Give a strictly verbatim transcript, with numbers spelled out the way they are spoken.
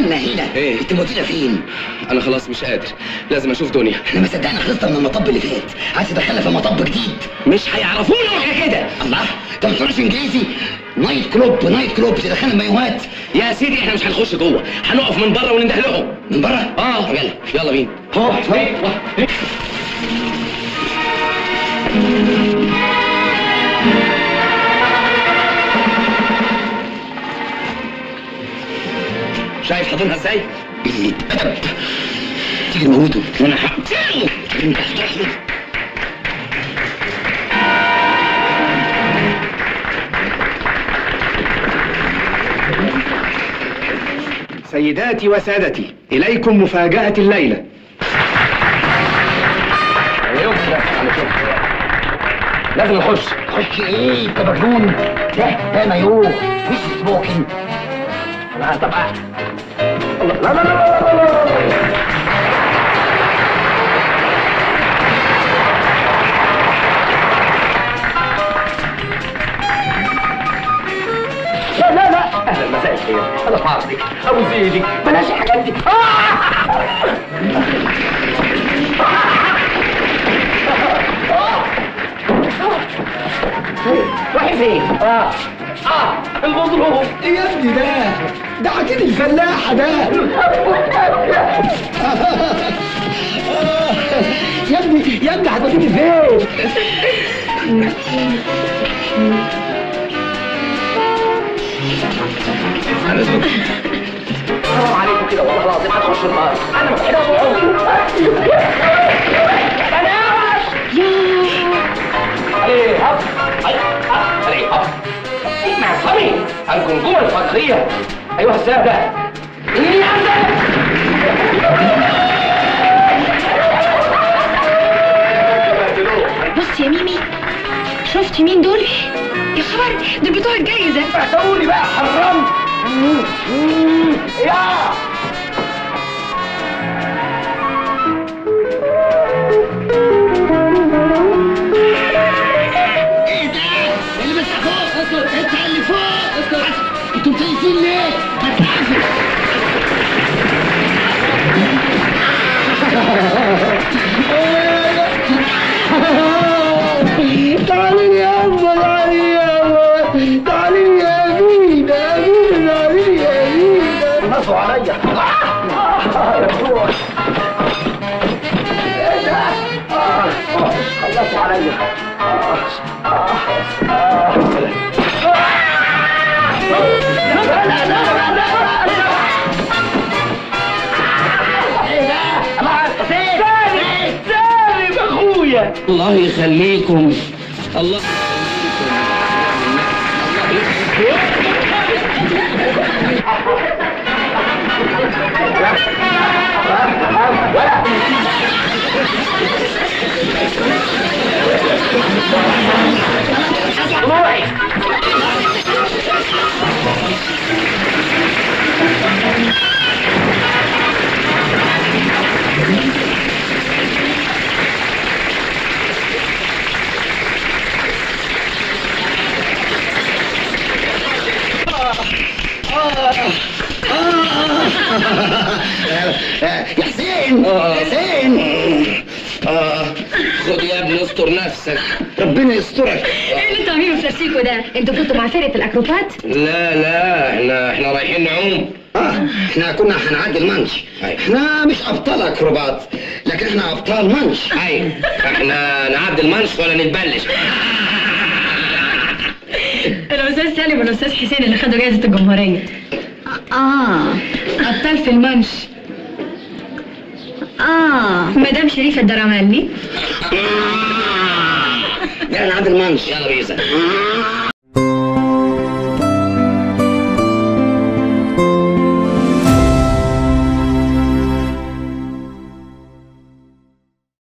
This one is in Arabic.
استنى هنا. ايه؟ انت مودينا فين؟ انا خلاص مش قادر، لازم اشوف دنيا. احنا ما صدقنا خلصنا من المطب اللي فات، عايز تدخلنا في مطب جديد. مش هيعرفونا يا كده. الله، انت ما بتقولش انجليزي؟ نايت كلوب نايت كلوب تدخلنا المايوهات. يا سيدي احنا مش هنخش جوه، هنقف من بره وننده لهم. من بره؟ اه يلا يلا بينا. هو شايف حاطينها ازاي؟ قلة أدب. تيجي نموته. وانا هقتله. انت هتحلف. سيداتي وسادتي، إليكم مفاجأة الليلة. لازم نخش. خش ايه انت مجنون؟ ده ده مايوه مش سموكينج. انا طبعا. لا لا لا لا لا لا لا اهلا مساء الخير، انا في عرضك ابو زيدي، بلاش الحاجات دي. رايح فين؟ اه اه المظلوم. إيه يا ابني ده؟ ده عجين الفلاحة ده. يا ابني يا ابني هتوديني فين؟ حرام عليكم كده والله العظيم، هتخش النار. انا ما بحبش العنف. عليه هب عليه هب. اسمع يا صبي، الجمجمه الفخريه ايها الساده، اني عندك. بص يا ميمي، شفت مين دول؟ يا خبر، دول بتوع الجايزه. اعتبروني بقى حرام. يا ايه ده؟ اللي مسح فوق. اسكت انت اللي فوق. اسكت انتوا متيسين ليه؟ ما تعرفوا. تعالي يا أبا، تعالي يا أبا، تعالي يا أمين، أمين، تعالي يا أمين. نصوا عليا. ايه ده؟ خلصوا عليا. الله يخليكم. الله يا حسين يا حسين. اه خد يا ابني استر نفسك. ربنا يسترك. ايه اللي انتوا عاملينه في نفسيكوا ده؟ انتوا كنتوا مع فرقه الاكروبات؟ لا لا احنا احنا رايحين نعوم. اه احنا كنا هنعدي المنش. احنا مش ابطال اكروبات، لكن احنا ابطال منش. ايوه احنا نعدي المنش ولا نتبلش. الاستاذ سالم والاستاذ حسين اللي خدوا جائزه الجمهوريه. اه ابطال في المنش. اه مدام شريفه الدرمالي. يلا نعدي المنش. يلا بيزا.